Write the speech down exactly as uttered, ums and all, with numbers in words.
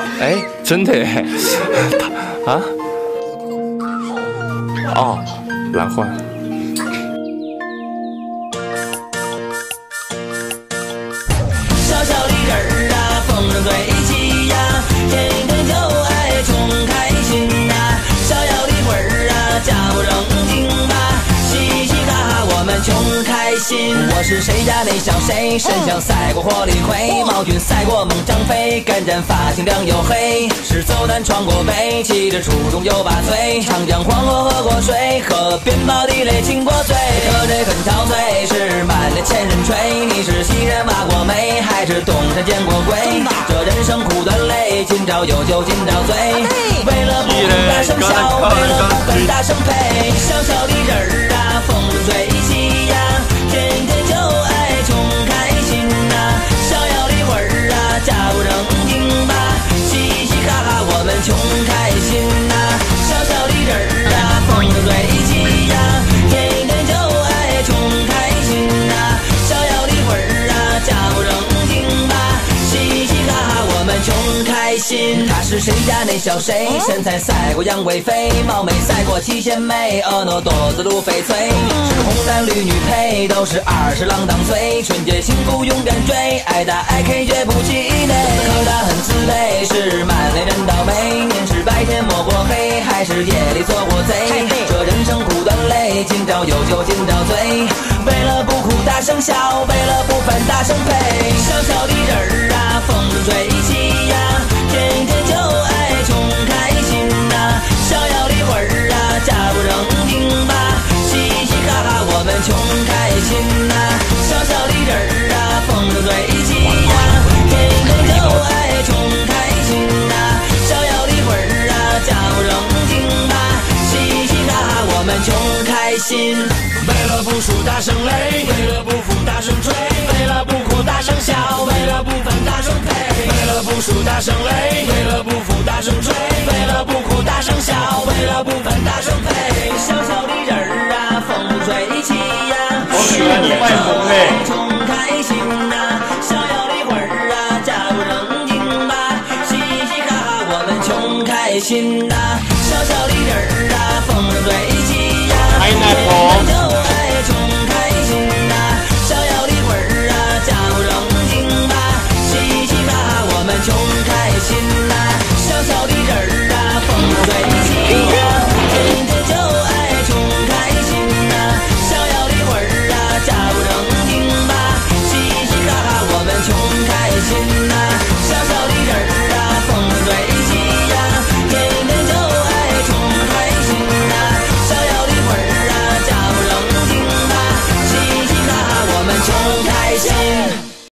哎，真的哎，啊？哦，蓝幻。 小小的人儿啊，风筝堆起呀，天天就爱穷开心呐。逍遥的魂儿啊，家不正经吧，嘻嘻哈哈我们穷开心。我是谁家那小谁，身强赛过火力魁，毛俊赛过猛张飞，干战发型亮又黑，是走南闯过北，骑着初中又把岁，长江黄河喝过水，河边宝地雷亲过嘴，车这很憔悴，是满脸千人吹，你是西人挖过煤，还是东山见过鬼？这人生苦短累，今朝有酒今朝醉，为了不大声笑，为了不分大声呸，小小的人儿啊，风筝吹起呀，天天就爱穷开心呐。逍遥的魂儿啊，家不正经吧，嘻嘻哈哈我们穷开心呐。小小的人儿啊，风筝吹起呀，天天就爱穷开心呐。逍遥的魂儿啊，家不正经吧，嘻嘻哈哈我们穷开心。他是谁家那小谁，身材赛过杨贵妃，貌美赛过七仙妹，婀娜多姿如翡翠，是红男绿女配，都是二十郎当岁，春节幸福勇敢追，爱打爱 K 绝不气馁，可他很自卑，是满脸人倒霉，您是白天摸过黑，还是夜里做过贼？这人生苦短累，今朝有酒今朝醉，为了不哭大声笑，为了不烦大声呸，小小的人儿啊，风筝吹起呀，天天就爱穷开心呐。逍遥的魂儿啊，家不正经吧，嘻嘻哈哈我们穷开心呐。小小的人儿啊，风筝吹起呀，天天就爱穷开心呐。逍遥的魂儿啊，家不正经吧，嘻嘻哈哈我们穷开心。为了不输大声擂，为了不服大声吹，为了不哭大声笑，为了不烦大声呸，为了不输大声擂，为了不服大声吹，为了不哭大声笑，为了不烦大声呸。小小的人儿啊，风筝吹起呀， 我喜欢你卖萌嘞， 穷开心呐。逍遥的魂儿啊，家不正经吧，嘻嘻哈哈我们穷开心呐。小小的人儿啊，风筝吹起呀，天天就爱穷开心呐。逍遥的魂儿啊，家不正经吧，嘻嘻哈哈我们穷开心呐。小小的人儿